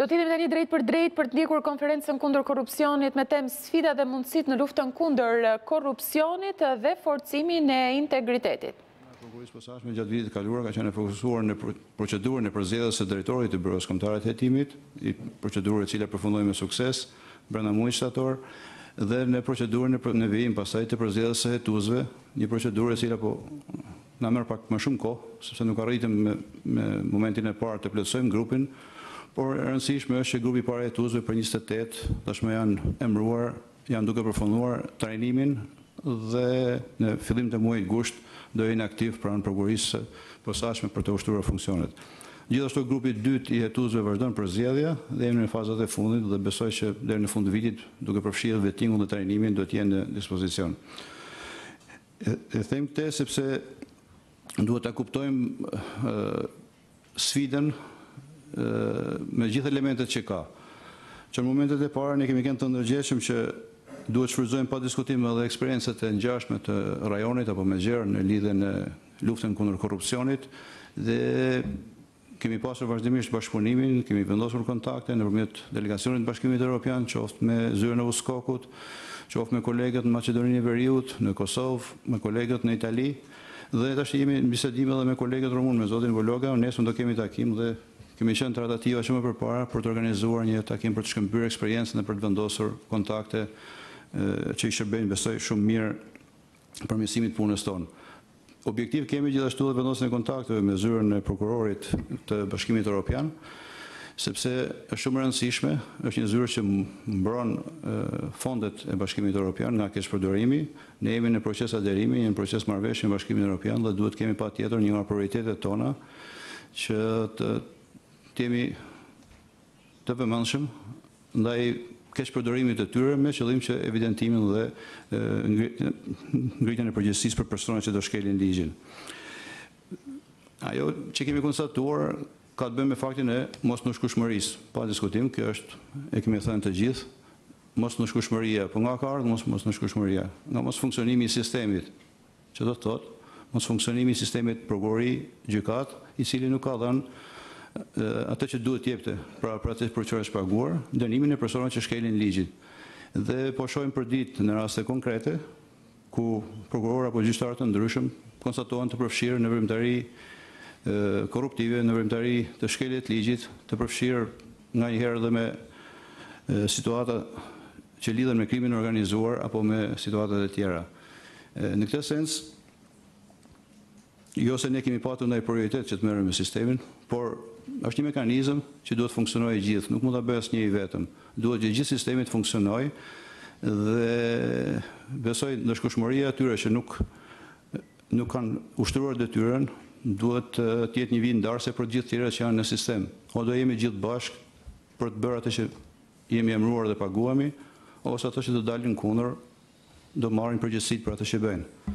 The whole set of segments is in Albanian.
Do të jemi tani drejt për drejt për të ndjekur konferencën kundër korrupsionit me temë sfida dhe mundësitë në luftën kundër korrupsionit dhe forcimin e integritetit. Prokurisë posaçme gjatë vitit të kaluar ka qenë fokusuar në procedurën e përzgjedhjes së drejtorit të Byros Kombëtare të Hetimit, procedurë e cila përfundoi me sukses brenda muajit shtator, dhe në procedurën në vijim pastaj të përzgjedhjes së hetuesve, një procedurë e cila na merr pak më shumë kohë, sepse nuk arritëm me momentin e parë të plotësojmë grupin, por e rëndësishme është që grupi i parë i hetuesve për 28 tashmë janë emëruar, janë duke përfunduar trajnimin dhe në fillim të muajit gusht do jenë aktiv pranë prokurisë posaçme për të ushtruar funksionet. Gjithashtu grupi i dytë i hetuesve vazhdon përzgjedhja dhe jemi në fazat e fundit dhe besoj që deri në fund të vitit, duke përfshirë vettingun dhe trajnimin, do të jenë në dispozicion. E them këtë sepse duhet ta kuptojmë sfidën me gjithë elementet që ka. Që në momentet e para ne kemi qenë të ndërgjegjshëm që duhet shfrytëzojmë pa diskutim edhe eksperiencat e ngjashme të rajonit apo me gjerë në lidhje në luftën kundër korrupsionit dhe kemi pasur vazhdimisht bashkëpunimin, kemi vendosur kontakte nëpërmjet delegacionit të Bashkimit Evropian, qoftë me zyrën e Uskokut, qoftë me kolegët në Maqedoninë e Veriut, në Kosovë, me kolegët në Itali, dhe tash jemi në bisedim edhe me kolegët rumun, me zotin Vologa, nesër do kemi takim dhe kemi qenë tratativa që më përpara për të organizuar një takim për të shkëmbyer eksperiencën dhe për të vendosur kontakte që i shërbejnë besoj shumë mirë përmirësimit punës tonë. Objektiv kemi gjithashtu dhe vendosjen e kontakteve me zyrën e prokurorit të Bashkimit Evropian, sepse është shumë e rëndësishme, është një zyrë që mbron fondet e Bashkimit Evropian nga keqpërdorimi. Ne jemi në proces aderimi, në proces marrëveshje me Bashkimin Evropian dhe duhet kemi patjetër një nga prioritetet tona që të jemi të vëmendshëm ndaj keqpërdorimit të tyre me qëllim që evidentimin dhe ngritjen e përgjegjësisë për personat që do shkelin ligjin. Ajo që kemi konstatuar ka të bëjë me faktin e mosnushkueshmërisë. Pa diskutim, kjo është, e kemi thënë të gjithë, mosnushkueshmëria, po nga ka ardhur mosnushkueshmëria? Nga mos funksionimi i sistemit, që do të thotë mos funksionimi i sistemit prokurori, gjykat, i cili nuk ka dhënë atë që duhet jepte pra atë për çfarë është paguar, dënimin e personave që shkelin ligjin. Dhe po shohim për ditë në raste konkrete ku prokurorë apo gjyqtarë të ndryshëm konstatohen të përfshirë në veprimtari korruptive, në veprimtari të shkeljes ligjit, të përfshirë nganjëherë edhe me situata që lidhen me krimin organizuar apo me situatat e tjera. Në këtë sens, jo se ne kemi patur ndaj prioritet që të merrem me sistemin, por është një mekanizëm që duhet funksionojë gjithë, nuk mund ta bëj asnjëri vetëm. Duhet që gjithë sistemi të funksionojë dhe besoj ndërshkueshmëria e tyre që nuk kanë ushtruar detyrën, duhet të jetë një vit ndarëse për të gjithë tjerët që janë në sistem. O do jemi gjithë bashkë për të bërë atë që jemi emëruar dhe paguami, ose ato që do dalin kundër do marrin përgjegjësitë për atë që bëjnë.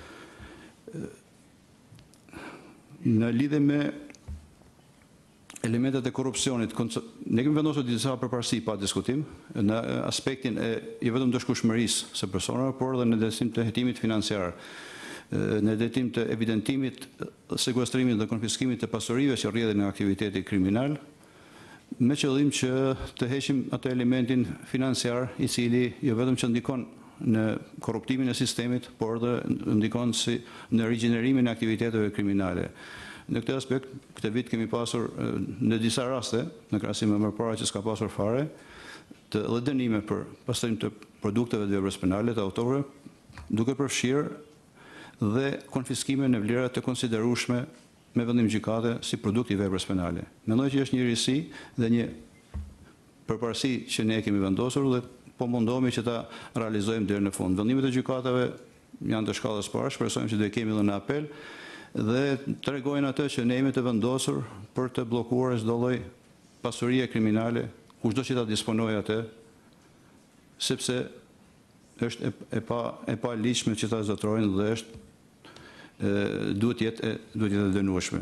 Në lidhje me elementet e korrupsionit, ne kemi vendosur disa përparësi pa diskutim në aspektin e jo vetëm ndërshkueshmërisë së personave, por edhe në drejtim të hetimit financiar, në drejtim të evidentimit, sekuestrimit dhe konfiskimit të pasurive që rrjedhin nga aktiviteti kriminal, me qëllim që të heqim atë elementin financiar i cili jo vetëm që ndikon në korruptimin e sistemit, por edhe ndikon si në rigjenerimin e aktiviteteve kriminale. Në këtë aspekt, këtë vit kemi pasur në disa raste, në krahasim me më parë që s'ka pasur fare, të edhe dënime për pastrim të produkteve të veprës penale të autorëve, duke përfshirë dhe konfiskime në vlera të konsiderueshme me vendim gjykate si produkt i veprës penale. Mendoj që është një risi dhe një përparësi që ne kemi vendosur dhe po mundohemi që ta realizojmë deri në fund. Vendimet e gjykatave janë të shkallës parë, shpresojmë që do i kemi edhe në apel dhe tregojnë atë që ne jemi të vendosur për të bllokuar çdo lloj pasurie kriminale, kushdo që ta disponojë atë, sepse është e pa ligjshme që ta zotrojnë dhe është duhet jetë e dënueshme.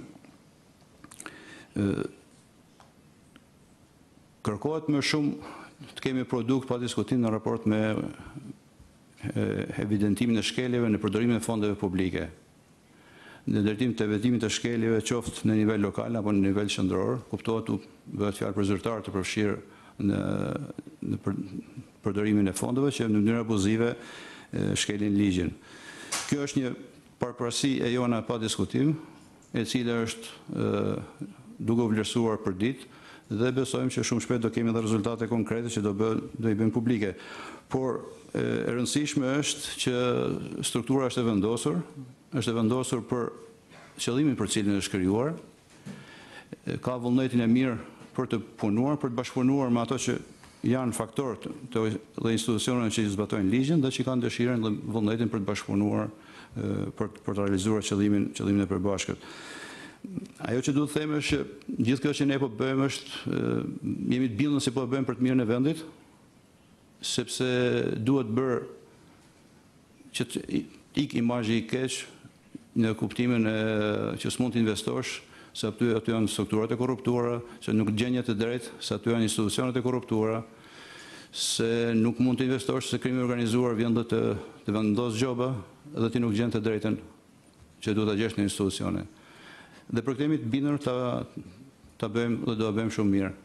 Kërkohet më shumë të kemi produkt pa diskutim në raport me evidentimin e shkeljeve në përdorimin e fondeve publike. në drejtim të vetimit të shkeljeve qoftë në nivel lokal apo në nivel qendror, kuptohet u bëhet fjalë për zyrtar të përfshirë në përdorimin e fondeve që në mënyrë abuzive shkelin ligjin. Kjo është një parapërsi e jona pa diskutim, e cila është duke u vlerësuar për ditë dhe besojmë që shumë shpejt do kemi edhe rezultate konkrete që do i bëjmë publike. Por e rëndësishme është që struktura është e vendosur për qëllimin për cilin është krijuar, ka vullnetin e mirë për të punuar, për të bashkëpunuar me ato që janë faktorë dhe institucionet që i zbatojnë ligjin dhe që kanë dëshirën dhe vullnetin për të bashkëpunuar për të realizuar qëllimin e përbashkët. Ajo që duhet të them është që gjithë kjo që ne po bëjmë është jemi të bindur se po e bëjmë për të mirën e vendit, sepse duhet bërë që të ik imazhi i keq në kuptimin që s'mund të investosh, se aty janë strukturat e korruptuara, se nuk gjenjet të drejtë, se aty janë institucionet e korruptuara, se nuk mund të investosh se krimi organizuar vjen dhe të vendos gjoba dhe ti nuk gjen të drejtën që duhet ta gjesh në institucione. Dhe për këtë jemi të bindur ta bëjmë dhe do ta bëjmë shumë mirë.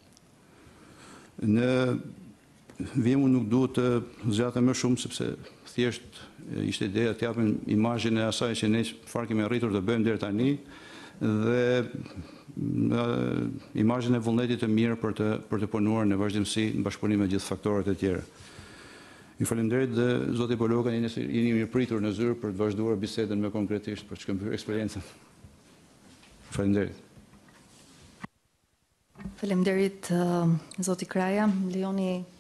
Në vjemu nuk duhet të zgjatem më shumë sepse thjesht ishte ideja të japim imazhin e asaj që ne çfarë kemi arritur të bëjmë deri tani dhe imazhin e vullnetit të mirë për të punuar në vazhdimsi në bashkëpunim me gjithë faktorët e tjerë. Ju falenderit dhe zoti Poloka, jeni mirëpritur në zyrë për të vazhduar bisedën më konkretisht për të shkëmbyer eksperiencën. Falenderit. Faleminderit zoti Kraja, lejoni